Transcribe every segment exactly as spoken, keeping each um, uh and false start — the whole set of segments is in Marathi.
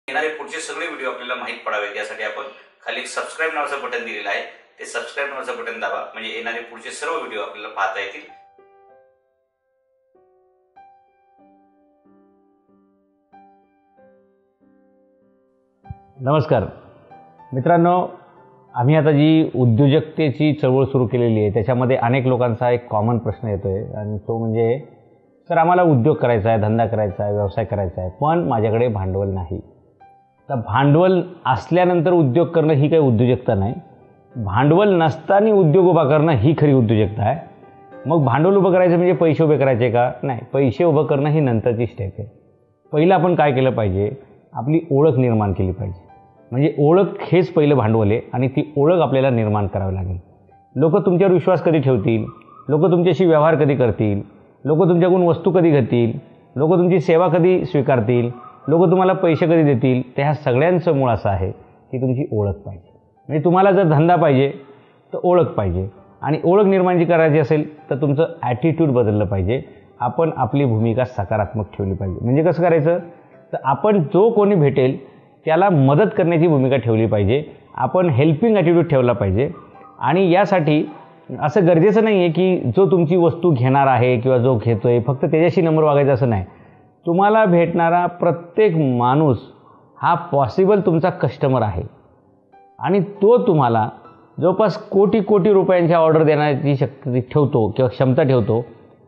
येणारे पुढचे सगळे व्हिडिओ आपल्याला माहीत पडावेत यासाठी आपण खाली एक सबस्क्राईब नावाचं बटन दिलेलं आहे. ते सबस्क्राईब नावाचं बटन दाबा, म्हणजे येणारे पुढचे सर्व व्हिडिओ आपल्याला पाहता येतील. नमस्कार मित्रांनो, आम्ही आता जी उद्योजकतेची चळवळ सुरू केलेली आहे त्याच्यामध्ये अनेक लोकांचा एक कॉमन प्रश्न येतो आहे आणि तो म्हणजे सर आम्हाला उद्योग करायचा आहे, धंदा करायचा आहे, व्यवसाय करायचा आहे, पण माझ्याकडे भांडवल नाही. तर भांडवल असल्यानंतर उद्योग करणं ही काही उद्योजकता नाही. भांडवल नसताना उद्योग उभा करणं ही खरी उद्योजकता आहे. मग भांडवल उभं करायचं म्हणजे पैसे उभे करायचे का? नाही, पैसे उभं करणं ही नंतरची स्टेप आहे. पहिलं आपण काय केलं पाहिजे, आपली ओळख निर्माण केली पाहिजे. म्हणजे ओळख हेच पहिलं भांडवल आहे आणि ती ओळख आपल्याला निर्माण करावी लागेल. लोक तुमच्यावर विश्वास कधी ठेवतील, लोक तुमच्याशी व्यवहार कधी करतील, लोक तुमच्याकडून वस्तू कधी घेतील, लोक तुमची सेवा कधी स्वीकारतील, लोक तुम्हाला पैसे कधी देतील, त्या ह्या सगळ्यांचं मूळ असं आहे की तुमची ओळख पाहिजे. म्हणजे तुम्हाला जर धंदा पाहिजे तर ओळख पाहिजे आणि ओळख निर्माण जी करायची असेल तर तुमचं ॲटिट्यूड बदललं पाहिजे. आपण आपली भूमिका सकारात्मक ठेवली पाहिजे. म्हणजे कसं करायचं, तर आपण जो कोणी भेटेल त्याला मदत करण्याची भूमिका ठेवली पाहिजे. आपण हेल्पिंग ॲटिट्यूड ठेवला पाहिजे. आणि यासाठी असं गरजेचं नाही आहे की जो तुमची वस्तू घेणार आहे किंवा जो घेतो आहे फक्त त्याच्याशी नम्र वागायचं असं नाही. तुम्हाला भेटणारा प्रत्येक माणूस हा पॉसिबल तुमचा कस्टमर आहे आणि तो तुम्हाला जवळपास कोटी कोटी रुपयांच्या ऑर्डर देण्याची शक्ती ठेवतो किंवा क्षमता ठेवतो.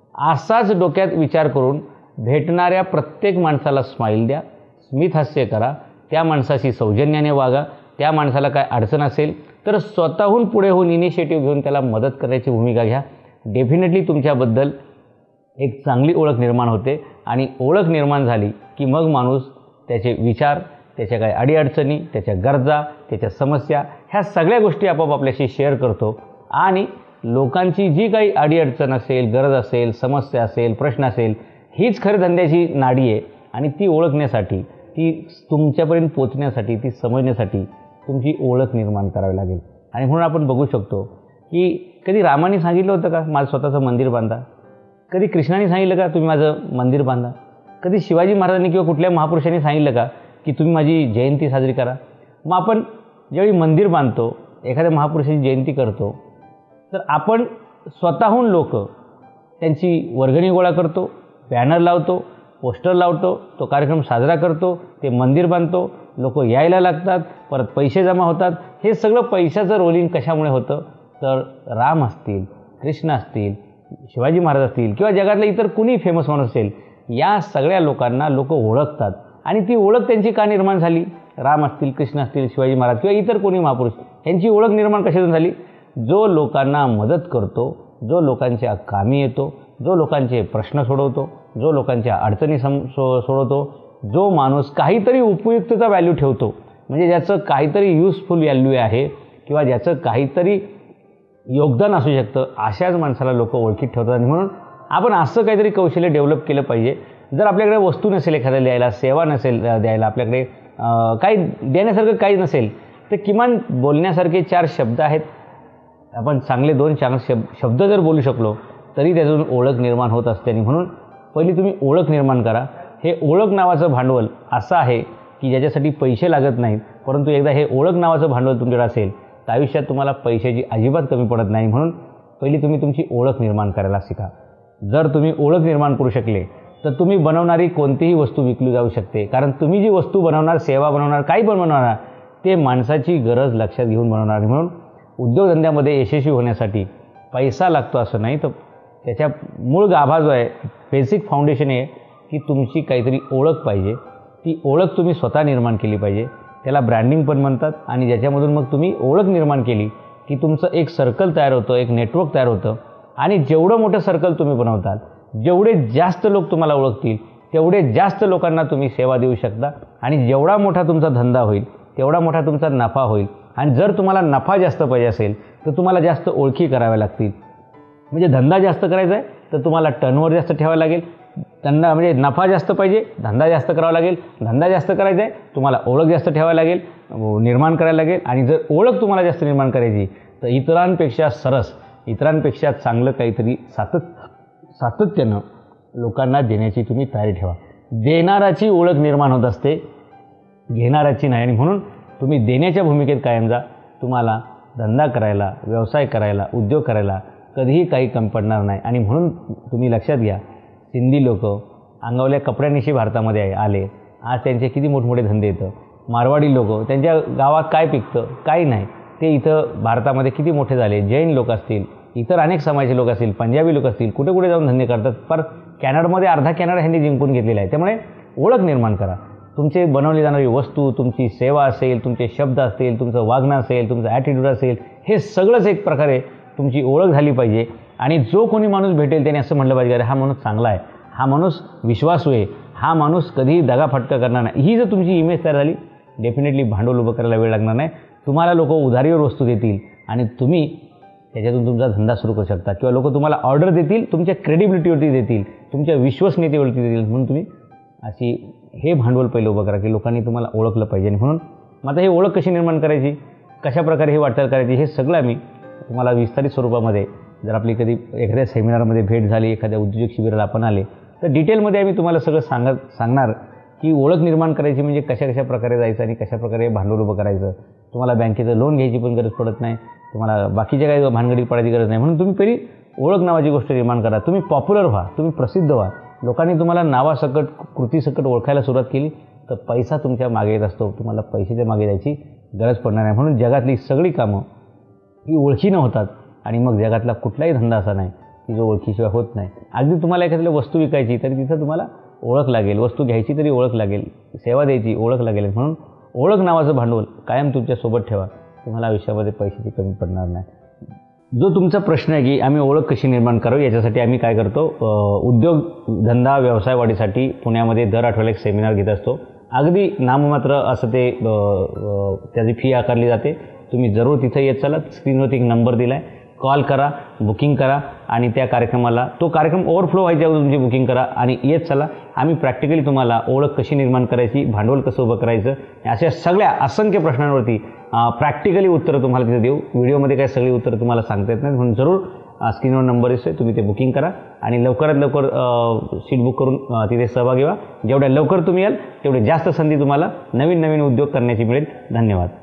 असाच डोक्यात विचार करून भेटणाऱ्या प्रत्येक माणसाला स्माईल द्या, स्मित हास्य करा, त्या माणसाशी सौजन्याने वागा. त्या माणसाला काय अडचण असेल तर स्वतःहून पुढे होऊन इनिशिएटिव्ह घेऊन त्याला मदत करण्याची भूमिका घ्या. डेफिनेटली तुमच्याबद्दल एक चांगली ओळख निर्माण होते आणि ओळख निर्माण झाली की मग माणूस त्याचे विचार, त्याच्या काही अडीअडचणी, त्याच्या गरजा, त्याच्या समस्या ह्या सगळ्या गोष्टी आपोआप आपल्याशी शेअर करतो. आणि लोकांची जी काही अडीअडचण असेल, गरज असेल, समस्या असेल, प्रश्न असेल, हीच खरं धंद्याची नाडी आहे. आणि ती ओळखण्यासाठी, ती तुमच्यापर्यंत पोचण्यासाठी, ती समजण्यासाठी तुमची ओळख निर्माण करावी लागेल. आणि म्हणून आपण बघू शकतो की कधी रामाने सांगितलं होतं का माझं स्वतःचं मंदिर बांधा? कधी कृष्णाने सांगितलं का तुम्ही माझं मंदिर बांधा? कधी शिवाजी महाराजांनी किंवा कुठल्या महापुरुषांनी सांगितलं का की तुम्ही माझी जयंती साजरी करा? मग आपण ज्यावेळी मंदिर बांधतो, एखाद्या महापुरुषाची जयंती करतो, तर आपण स्वतःहून लोक त्यांची वर्गणी गोळा करतो, बॅनर लावतो, पोस्टर लावतो, तो कार्यक्रम साजरा करतो, ते मंदिर बांधतो, लोक यायला लागतात, परत पैसे जमा होतात. हे सगळं पैशाचं रोलिंग कशामुळे होतं? तर राम असतील, कृष्ण असतील, शिवाजी महाराज असतील किंवा जगातलं इतर कुणी फेमस माणूस असेल, या सगळ्या लोकांना लोक ओळखतात. आणि ती ओळख त्यांची का निर्माण झाली? राम असतील, कृष्ण असतील, शिवाजी महाराज किंवा इतर कोणी महापुरुष, यांची ओळख निर्माण कशातून झाली? जो लोकांना मदत करतो, जो लोकांच्या कामी येतो, जो लोकांचे प्रश्न सोडवतो, जो लोकांच्या अडचणी सम सो सोडवतो, जो माणूस काहीतरी उपयुक्तता व्हॅल्यू ठेवतो, म्हणजे ज्याचं काहीतरी युजफुल व्हॅल्यू आहे किंवा ज्याचं काहीतरी योगदान असू शकतं, अशाच माणसाला लोक ओळखीत ठेवतात. आणि म्हणून आपण असं काहीतरी कौशल्य डेव्हलप केलं पाहिजे. जर आपल्याकडे वस्तू नसेल एखाद्याला द्यायला, सेवा नसेल द्यायला, आपल्याकडे काही देण्यासारखं काही नसेल, तर किमान बोलण्यासारखे चार शब्द आहेत. आपण चांगले दोन चार शब शब्द जर बोलू शकलो तरी त्यातून ओळख निर्माण होत असते. आणि म्हणून पहिली तुम्ही ओळख निर्माण करा. हे ओळख नावाचं भांडवल असं आहे की ज्याच्यासाठी पैसे लागत नाहीत, परंतु एकदा हे ओळख नावाचं भांडवल तुमच्याकडे असेल तर आयुष्यात तुम्हाला पैशाची अजिबात कमी पडत नाही. म्हणून पहिली तुम्ही तुमची ओळख निर्माण करायला शिका. जर तुम्ही ओळख निर्माण करू शकले तर तुम्ही बनवणारी कोणतीही वस्तू विकली जाऊ शकते. कारण तुम्ही जी वस्तू बनवणार, सेवा बनवणार, काही पण बनवणार, ते माणसाची गरज लक्षात घेऊन बनवणार. म्हणून उद्योगधंद्यामध्ये यशस्वी होण्यासाठी पैसा लागतो असं नाही, तर त्याच्या मूळ गाभा जो आहे, बेसिक फाउंडेशन आहे की तुमची काहीतरी ओळख पाहिजे. ती ओळख तुम्ही स्वतः निर्माण केली पाहिजे. त्याला ब्रँडिंग पण म्हणतात. आणि ज्याच्यामधून मग तुम्ही ओळख निर्माण केली की तुमचं एक सर्कल तयार होतं, एक नेटवर्क तयार होतं. आणि जेवढं मोठं सर्कल तुम्ही बनवताल, जेवढे जास्त लोक तुम्हाला ओळखतील, तेवढे जास्त लोकांना तुम्ही सेवा देऊ शकता. आणि जेवढा मोठा तुमचा धंदा होईल तेवढा मोठा तुमचा नफा होईल. आणि जर तुम्हाला नफा जास्त पाहिजे असेल तर तुम्हाला जास्त ओळखी कराव्या लागतील. म्हणजे धंदा जास्त करायचा आहे तर तुम्हाला टर्नओव्हर जास्त ठेवावं लागेल. धंदा म्हणजे नफा जास्त पाहिजे, धंदा जास्त करावा लागेल. धंदा जास्त करायचा आहे, तुम्हाला ओळख जास्त ठेवावी लागेल, निर्माण करायला लागेल. आणि जर ओळख तुम्हाला जास्त निर्माण करायची तर इतरांपेक्षा सरस, इतरांपेक्षा चांगलं काहीतरी सातत सातत्यानं लोकांना देण्याची तुम्ही तयारी ठेवा. देणाराची ओळख निर्माण होत असते, घेणाऱ्याची नाही. आणि म्हणून तुम्ही देण्याच्या भूमिकेत कायम जा. तुम्हाला धंदा करायला, व्यवसाय करायला, उद्योग करायला कधीही काही कमी पडणार नाही. आणि म्हणून तुम्ही लक्षात घ्या, सिंधी लोक अंगावल्या कपड्यांनिशी भारतामध्ये आले, आज त्यांचे किती मोठमोठे धंदे येतं. मारवाडी लोक, त्यांच्या गावात काय पिकतं, काही नाही, ते इथं भारतामध्ये किती मोठे झाले. जैन लोक असतील, इतर अनेक समाजाचे लोक असतील, पंजाबी लोक असतील, कुठे कुठे जाऊन धंदे करतात. पर कॅनडामध्ये अर्धा कॅनडा ह्यांनी जिंकून घेतलेला आहे. त्यामुळे ओळख निर्माण करा. तुमचे बनवली जाणारी वस्तू, तुमची सेवा असेल, तुमचे शब्द असतील, तुमचं वागणं असेल, तुमचं ॲटिट्यूड असेल, हे सगळंच एक प्रकारे तुमची ओळख झाली पाहिजे. आणि जो कोणी माणूस भेटेल त्याने असं म्हटलं पाहिजे, अरे हा माणूस चांगला आहे, हा माणूस विश्वासू आहे, हा माणूस कधीही दगाफटका करणार नाही. ही जर तुमची इमेज तयार झाली, डेफिनेटली भांडवल उभं करायला वेळ लागणार नाही. तुम्हाला लोक उधारीवर वस्तू देतील आणि तुम्ही त्याच्यातून तुमचा धंदा सुरू करू शकता. किंवा लोक तुम्हाला ऑर्डर देतील, तुमच्या क्रेडिबिलिटीवरती देतील, तुमच्या विश्वसनीयतेवरती देतील. म्हणून तुम्ही अशी हे भांडवल पहिलं उभं करा की लोकांनी तुम्हाला ओळखलं पाहिजे. आणि म्हणून मग आता हे ओळख कशी निर्माण करायची, कशाप्रकारे हे वाटचाल करायची, हे सगळं आम्ही तुम्हाला विस्तारित स्वरूपामध्ये, जर आपली कधी एखाद्या सेमिनारमध्ये भेट झाली, एखाद्या उद्योजक शिबिराला आपण आले, तर डिटेलमध्ये आम्ही तुम्हाला सगळं सांगत सांगणार की ओळख निर्माण करायची म्हणजे कशा कशा प्रकारे जायचं आणि कशाप्रकारे भांडवल उभं करायचं. तुम्हाला बँकेचं लोन घ्यायची पण गरज पडत नाही, तुम्हाला बाकीच्या काही भानगडीत पडायची गरज नाही. म्हणून तुम्ही पहिली ओळख नावाची गोष्ट निर्माण करा. तुम्ही पॉप्युलर व्हा, तुम्ही प्रसिद्ध व्हा. लोकांनी तुम्हाला नावासकट, कृतीसकट ओळखायला सुरुवात केली तर पैसा तुमच्या मागे येत असतो. तुम्हाला पैशाच्या मागे जायची गरज पडणार नाही. म्हणून जगातली सगळी कामं ही ओळखीनं होतात. आणि मग जगातला कुठलाही धंदा असा नाही की जो ओळखीशिवाय होत नाही. अगदी तुम्हाला एखाद्या वस्तू विकायची तरी तिथं तुम्हाला ओळख लागेल, वस्तू घ्यायची तरी ओळख लागेल, सेवा द्यायची ओळख लागेल. म्हणून ओळख नावाचं भांडवल कायम तुमच्यासोबत ठेवा. तुम्हाला आयुष्यामध्ये पैशाची कमी पडणार नाही. जो तुमचा प्रश्न आहे की आम्ही ओळख कशी निर्माण करावी, याच्यासाठी आम्ही काय करतो, उद्योग धंदा व्यवसाय वाढीसाठी पुण्यामध्ये दर आठवड्याला एक सेमिनार घेत असतो. अगदी नाममात्र असं ते त्याची फी आकारली जाते. तुम्ही जरूर तिथं येत चला. स्क्रीनवरती एक नंबर दिला आहे, कॉल करा, बुकिंग करा आणि त्या कार्यक्रमाला, तो कार्यक्रम ओव्हरफ्लो व्हायच्या अगोदर तुमची बुकिंग करा आणि येत चला. आम्ही प्रॅक्टिकली तुम्हाला ओळख कशी निर्माण करायची, भांडवल कसं उभं करायचं, अशा सगळ्या असंख्य प्रश्नांवरती प्रॅक्टिकली उत्तरं तुम्हाला तिथे देऊ. व्हिडिओमध्ये काय सगळी उत्तरं तुम्हाला सांगता येत नाही. म्हणून जरूर स्क्रीनवर नंबर दिसतोय, तुम्ही ते बुकिंग करा आणि लवकरात लवकर सीट बुक करून तिथे सहभागी व्हा. जेवढ्या लवकर तुम्ही याल तेवढे जास्त संधी तुम्हाला नवीन नवीन उद्योग करण्याची मिळेल. धन्यवाद.